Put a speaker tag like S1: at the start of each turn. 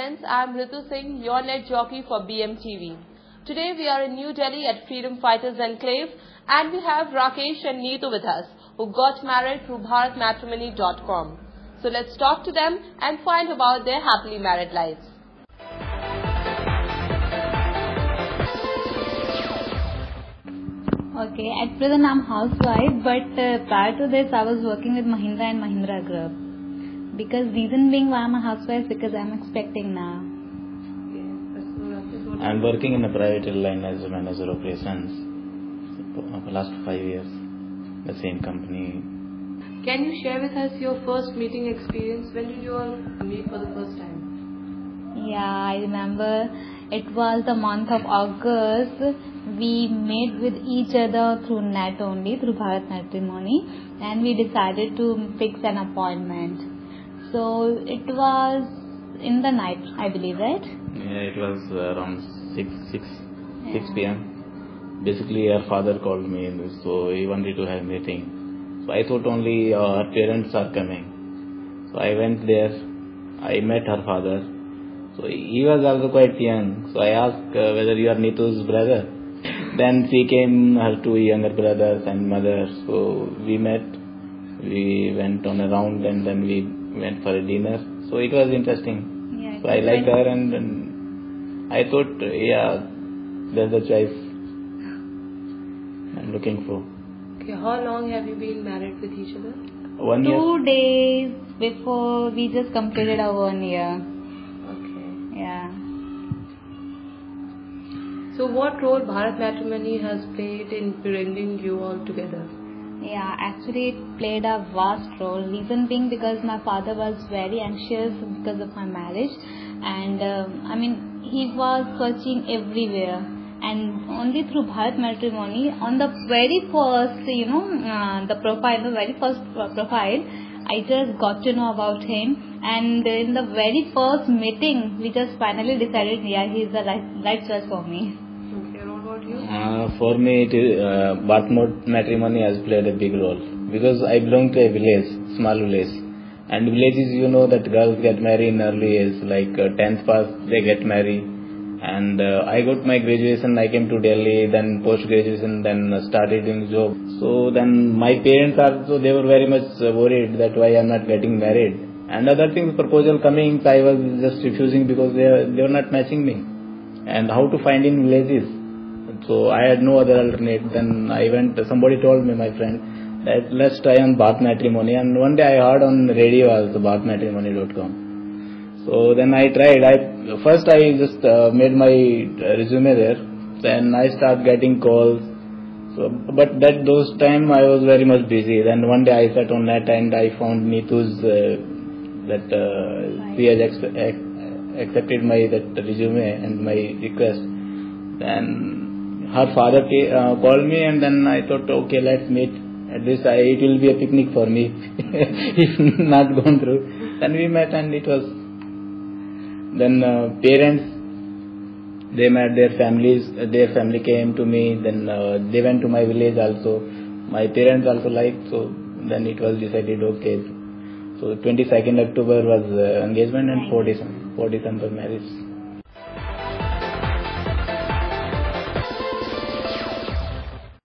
S1: friends, I am Ritu Singh, your net jockey for BMTV. Today we are in New Delhi at Freedom Fighters Enclave and we have Rakesh and Neetu with us who got married through BharatMatrimony.com. So let's talk to them and find about their happily married lives.
S2: Okay, at present I'm housewife, but prior to this I was working with Mahindra and Mahindra Group. Because reason being why I'm a housewife, because I'm expecting now.
S3: I'm working in a private airline as a manager operations for the last 5 years, the same company.
S1: Can you share with us your first meeting experience? When did you all meet for the first time?
S2: Yeah, I remember it was the month of August. We met with each other through net only, through Bharat Matrimony, and we decided to fix an appointment. So it was in the night, I believe, right?
S3: Yeah, it was around 6 p.m. Basically, her father called me, so he wanted to have a meeting. So I thought only her parents are coming. So I went there. I met her father. So he was also quite young. So I asked whether you are Neetu's brother. Then she came, her two younger brothers and mother. So we met. We went on a round and then we went for a dinner. So it was interesting.
S2: Yeah,
S3: so I liked her and I thought, yeah, that's the choice I'm looking for.
S1: Okay, how long have you been married with each other?
S3: 1 year.
S2: 2 days before we just completed our 1 year.
S1: Okay.
S2: Yeah.
S1: So what role Bharat Matrimony has played in bringing you all together?
S2: Yeah, actually it played a vast role. Reason being because my father was very anxious because of my marriage, and he was searching everywhere, and only through Bharat Matrimony on the very first, the very first profile, I just got to know about him, and in the very first meeting, we just finally decided, yeah, he's the right choice for me.
S3: For me, Bharat Matrimony has played a big role because I belong to a village, small village, and villages, you know that girls get married in early age, like 10th pass they get married, and I got my graduation, I came to Delhi, then post graduation, then started doing job. So then my parents also, they were very much worried that why I'm not getting married, and other things, proposal coming, I was just refusing because they were not matching me, and how to find in villages. So I had no other alternate. Then I went, somebody told me, my friend, that let's try on Bharat Matrimony. And one day I heard on radio also, BharatMatrimony.com. So then I tried. First I just made my resume there. Then I started getting calls. So, but those time I was very much busy. Then one day I sat on net and I found Neetu's, she has accepted my resume and my request. Then her father called me, and then I thought, okay, let's meet. At least it will be a picnic for me if not gone through. Then we met, and it was. Then parents, they met their families. Their family came to me. Then they went to my village also. My parents also liked. So then it was decided, okay. So 22nd October was engagement, and 4 December marriage.